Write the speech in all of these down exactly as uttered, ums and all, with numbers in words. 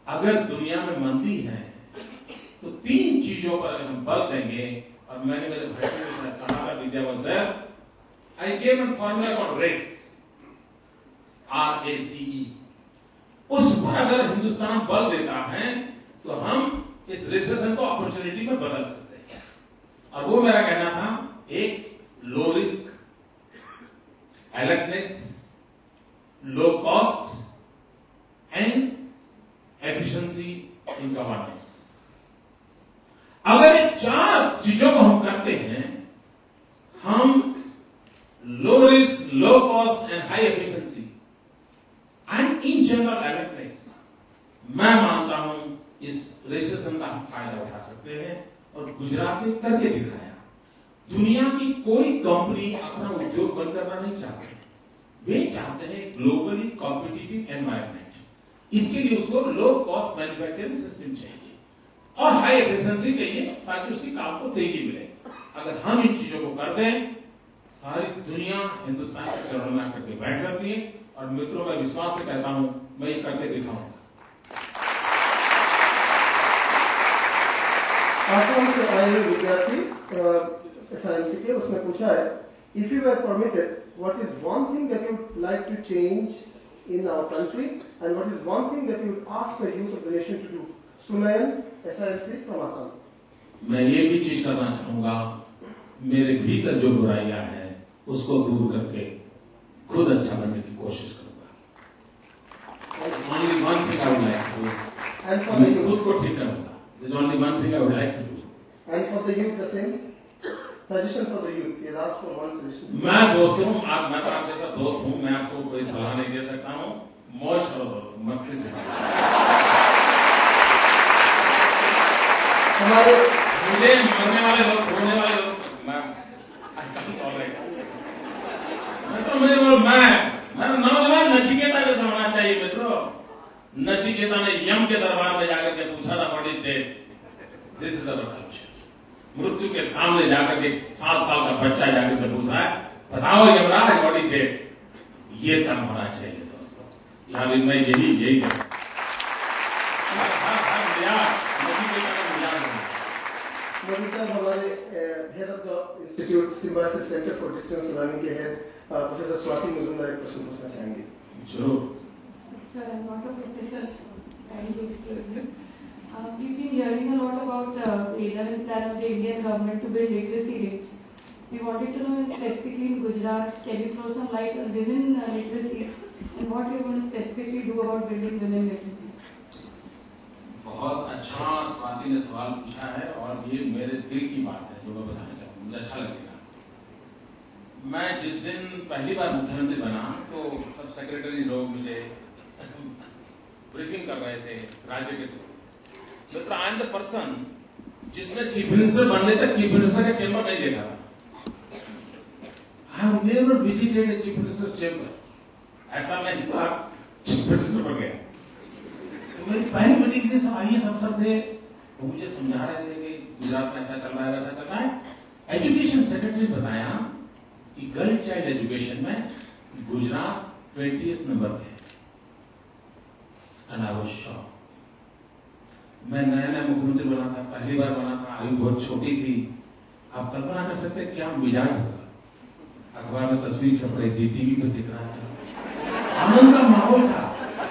अगर दुनिया में मंदी है तो तीन चीजों पर अगर हम बल देंगे, और मैंने मेरे भाई के साथ कहा था, विद्या was there, I gave an formula called race, R A C E. उस पर अगर हिंदुस्तान बल देता है तो हम इस रिसेशन को अपॉर्चुनिटी में बदल सकते हैं। और वो मेरा कहना था, एक low risk, alertness, low cost and efficiency in governance. अगर ये चार चीजों को हम करते हैं, हम low risk, low cost and high efficiency and in general alertness, मैं मानता हूं इस रिसेशन का हम फायदा उठा सकते हैं। और गुजरात ने करके दिखाया। दुनिया की कोई कंपनी अपना उद्योग बंद करना नहीं चाहती, वे चाहते हैं ग्लोबली कॉम्पिटिटिव एनवायरनमेंट। इसके लिए उसको लो कॉस्ट मैन्युफैक्चरिंग सिस्टम चाहिए और हाई एफिशिएंसी चाहिए, ताकि उसकी काम को तेजी मिले। अगर हम इन चीजों को कर दें, सारी दुनिया हिंदुस्तान के चरणों में आकर के बैठ सकती है। और मित्रों, मैं विश्वास से कहता हूं, मैं ये करके दिखाऊंगा। आसाम से आए हुए विद्यार्थी एस आई एम सी के, उसने पूछा है, if you are permitted, what is one thing that you would like to change in our country and what is one thing that you would ask the youth of the nation to do? Sunayan, S I M C from Assam. मैं ये भी चीज करना चाहूंगा, मेरे भीतर जो बुराइयां हैं उसको दूर करके खुद अच्छा बनने की कोशिश करूंगा। Only one thing I would like to do, मैं खुद को ठीक करूंगा। There's only one thing I would like to do. And for the youth, the same suggestion for the youth. He asked for one suggestion. मैं दोस्त हूँ, आज मैं तो आपके साथ दोस्त हूँ, मैं आपको कोई सलाह नहीं दे सकता हूँ। मौज करो दोस्त, मस्ती से। हमारे मुझे मरने वाले लोग, रोने वाले लोग, मैं मैं तो मेरे को मैं मैं नौजवान नचिकेता जैसा होना चाहिए मित्रों। नचिकेता ने यम के दरबार में जाकर के पूछा था, what is death? This is our culture. मृत्यु के सामने जाकर के सात साल का बच्चा जाकर के पूछा है, बताओ यमराज, व्हाट इज डेथ? ये तब होना चाहिए दोस्तों। यार मैं यही यही है। मोदी साहब, हमारे head of the institute Symbiosis centre for distance learning के हेड प्रोफेसर स्वाति मुजुमदार एक प्रश्न पूछना चाहेंगे। जरूर। Sir, I'm not a professor, so kindly excuse me. Uh, we've been hearing a lot about uh, the eleventh plan of the Indian government to build literacy rates. We wanted to know specifically in Gujarat, can you throw some light on women uh, literacy and what you're going to specifically do about building women literacy? बहुत अच्छा स्वाति ने सवाल पूछा है और ये मेरे दिल की बात है जो मैं बताना चाहूँगा, मुझे अच्छा लगेगा। मैं जिस दिन पहली बार मुख्यमंत्री बना तो सब सेक्रेटरी लोग मुझे ब्रीफिंग कर रहे थे राज्य के साथ। मित्र, आई एम द पर्सन जिसने चीफ मिनिस्टर बनने तक चीफ मिनिस्टर का चेंबर नहीं देखा था। I have never visited a chief minister's chamber. ऐसा मैं हिसाब चीफ मिनिस्टर बन गया। तो मेरी पहली मीटिंग थी, सब आईएएस अफसर थे, वो मुझे समझा रहे थे कि गुजरात में ऐसा चल रहा है, वैसा चल रहा है। एजुकेशन सेक्रेटरी बताया कि गर्ल चाइल्ड एजुकेशन में गुजरात ट्वेंटिएथ नंबर पे। And I was shocked. मैं नया नया मुख्यमंत्री बना था, पहली बार बना था, आयु बहुत छोटी थी। आप कल्पना कर सकते हैं क्या मिजाज होगा। अखबार में तस्वीर छप रही थी, टीवी पे दिख रहा था, आनंद का माहौल था।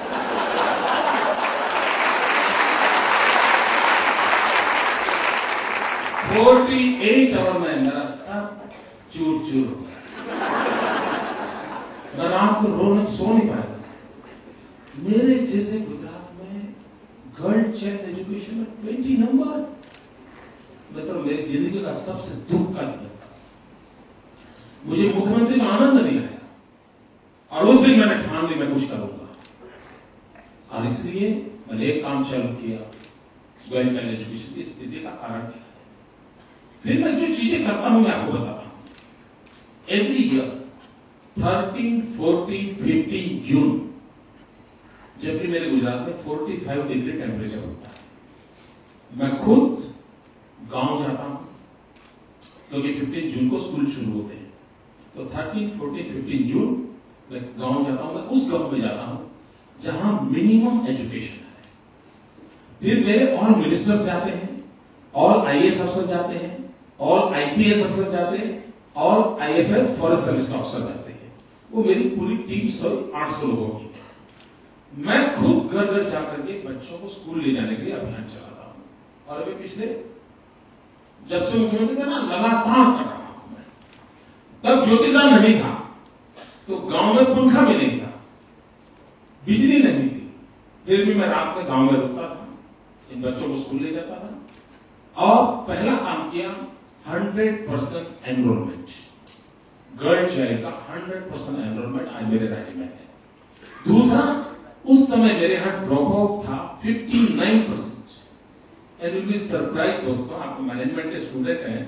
अड़तालीस आवर में मेरा सब चूर चूर हो गया। मैं रात को रो सो नहीं पाया। मेरे जैसे गुजरात में गर्ल चाइल्ड एजुकेशन में ट्वेंटी नंबर, मतलब मेरी जिंदगी का सबसे दुख का दिवस था। मुझे मुख्यमंत्री में आनंद नहीं आया और उस दिन मैंने ठान ली मैं कुछ करूंगा। और इसलिए मैंने एक काम चालू किया, गर्ल चाइल्ड एजुकेशन की स्थिति का कारण क्या है। फिर मैं जो चीजें करता हूं मैं आपको बताता हूं। Every year thirteen, fourteen, fifteen June, जबकि मेरे गुजरात में पैंतालीस डिग्री टेम्परेचर होता है, मैं खुद गांव जाता हूं क्योंकि पंद्रह जून को स्कूल शुरू होते हैं। तो तेरह, चौदह, पंद्रह जून मैं गांव जाता हूं। मैं उस गांव में जाता हूं जहां मिनिमम एजुकेशन है। फिर मेरे और मिनिस्टर्स जाते हैं, और आईएएस अफसर जाते हैं, और आईपीएस अफसर जाते हैं, और आईएफएस फॉरेस्ट सर्विस अफसर जाते हैं। वो मेरी पूरी टीम सौ आठ सौ लोगों की। मैं खुद घर घर जाकर के बच्चों को स्कूल ले जाने के लिए अभियान चलाता हूं, और अभी पिछले जब से मुख्यमंत्री था ना, लगातार कर रहा हूं मैं। तब ज्योतिदान नहीं था, तो गांव में पंखा भी नहीं था, बिजली नहीं थी, फिर भी मैं रात में गांव में रुकता था, इन बच्चों को स्कूल ले जाता था, और पहला काम किया hundred percent enrolment, girl child का हंड्रेड परसेंट एनरोलमेंट आज मेरे राज्य में है। दूसरा, उस समय मेरे यहां ड्रॉप आउट था fifty nine percent. And will be surprise दोस्तों, आप मैनेजमेंट के स्टूडेंट हैं,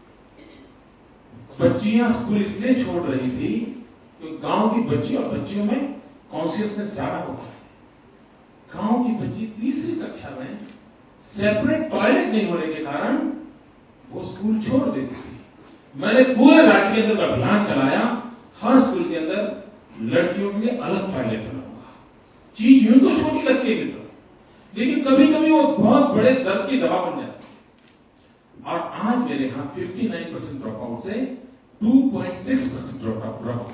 बच्चियां स्कूल इसलिए छोड़ रही थी क्योंकि गांव की बच्ची और बच्चियों में कॉन्शियसनेस ज्यादा होता है। गांव की बच्ची तीसरी कक्षा में सेपरेट टॉयलेट नहीं होने के कारण वो स्कूल छोड़ देती थी। मैंने पूरे राज्य के अंदर अभियान चलाया, हर स्कूल के अंदर लड़कियों के लिए अलग टॉयलेट बनाऊंगा। चीज यूं तो छोटी लगती है मित्रों, लेकिन कभी कभी वो बहुत बड़े दर्द की दवा बन जाती है। और आज मेरे यहां fifty nine percent drop out से two point six percent drop out.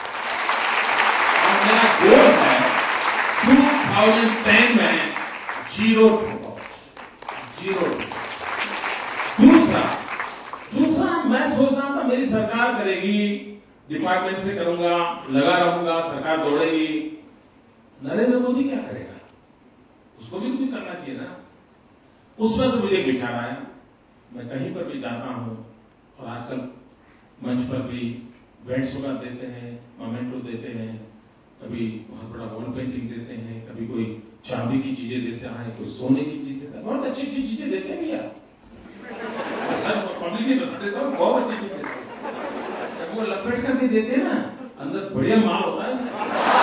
और मेरा गोल है टू थाउजेंड टेन में जीरो ड्रॉप आउट, जीरो। दूसरा दूसरा मैं सोच रहा था मेरी सरकार करेगी, डिपार्टमेंट से करूंगा, लगा रहूंगा, सरकार दौड़ेगी। नरेंद्र मोदी क्या करेगा? उसको भी कुछ करना चाहिए ना। उसमें से मुझे विचार आया, मैं कहीं पर भी जाता हूं, और आजकल मंच पर भी भेंट सौगात देते हैं, मोमेंटो देते हैं, कभी बहुत बड़ा वॉल पेंटिंग देते हैं, कभी कोई चांदी की चीजें देते हैं, कोई सोने की चीज देता है, बहुत अच्छी अच्छी चीजें देते हैं भैया। सर पब्लिकली बता देता हूँ, बहुत अच्छी चीज देते हैं। वो लपेट करके देते हैं ना, अंदर बढ़िया माल होता है।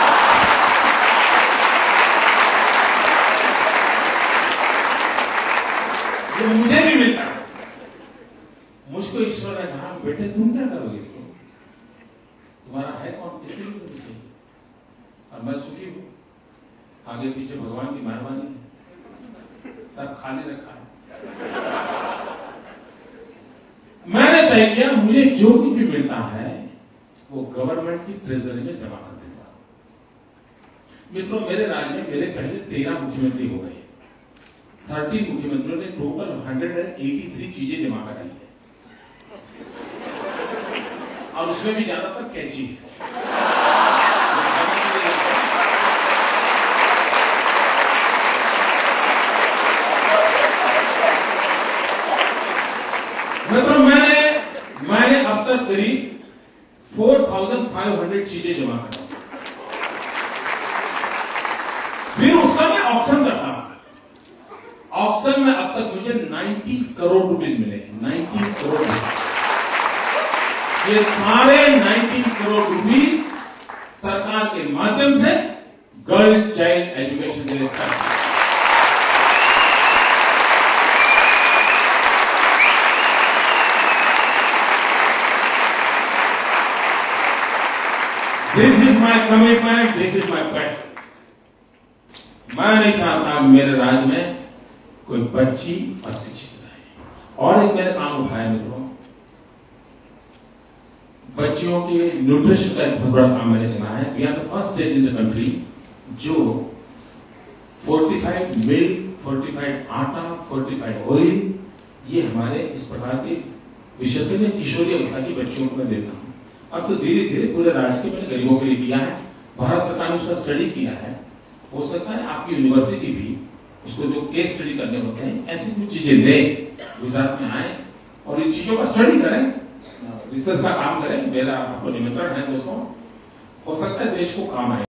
वो मुझे भी मिलता है। मुझको ईश्वर ने कहा, बेटे तुम क्या करोगे इसको, तुम्हारा है कौन, किसके लिए तुम्हें चाहिए? और मैं सुखी हूं, आगे पीछे भगवान की मेहरबानी है, सब खाली रखा है। मैंने तय किया मुझे जो कुछ भी मिलता है वो गवर्नमेंट की ट्रेजरी में जमा कर दूंगा। मित्रों, मेरे राज्य में मेरे पहले तेरह मुख्यमंत्री हो गए, थर्टी मुख्यमंत्रियों ने total hundred and eighty three चीजें जमा कराई है, और उसमें भी ज्यादातर कैची है। मतलब मैंने मैंने अब तक करीब फोर थाउजेंड फाइव हंड्रेड चीजें जमा करा, फिर उसका मैं ऑक्शन करता हूं। ऑक्शन में अब तक मुझे नब्बे करोड़ रुपीज मिले, नब्बे करोड़ रुपीज। ये सारे नब्बे करोड़ रुपीज सरकार के माध्यम से गर्ल चाइल्ड एजुकेशन के लिए खर्च। This is my commitment, this is my passion. मैं नहीं चाहता कि मेरे राज्य में कोई बच्ची अशिक्षित रहे। और एक मैंने काम उठाया मित्रों, बच्चियों के न्यूट्रिशन का एक बहुत बड़ा काम मैंने चला है। We are the first state in the country जो फोर्टिफाइड मिल्क, फोर्टिफाइड आटा, फोर्टिफाइड ऑयल, ये हमारे इस प्रकार के विशेषकर मैं किशोरी अवस्था की बच्चियों को मैं देता हूं। अब तो धीरे धीरे पूरे राज्य के मैंने गरीबों के लिए किया है, भारत सरकार ने उसका स्टडी किया है। हो सकता है आपकी यूनिवर्सिटी भी उसको जो केस स्टडी करने होते हैं, ऐसी कुछ चीजें दें, गुजरात में आए और इन चीजों का स्टडी करें, रिसर्च का काम करें। मेरा आपको निमंत्रण है दोस्तों, हो सकता है देश को काम आए।